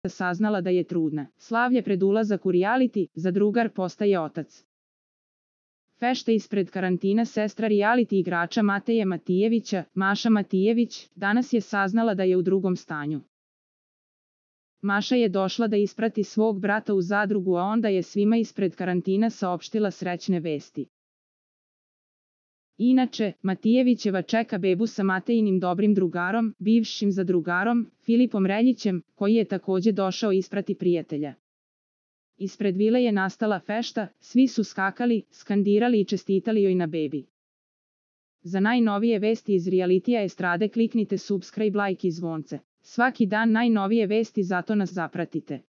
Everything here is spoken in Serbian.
saznala da je trudna. Slavlje pred ulazak u reality, za drugar postaje otac. Fešta ispred karantina sestra reality igrača Mateje Matijevića, Maša Matijević, danas je saznala da je u drugom stanju. Maša je došla da isprati svog brata u zadrugu, a onda je svima ispred karantina saopštila srećne vesti. Inače, Matijevićeva čeka bebu sa Matejinim dobrim drugarom, bivšim zadrugarom, Filipom Reljićem, koji je takođe došao isprati prijatelja. Ispred vile je nastala fešta, svi su skakali, skandirali i čestitali joj na bebi. Za najnovije vesti iz realitija estrade kliknite subscribe, like i zvonce. Svaki dan najnovije vesti, zato nas zapratite.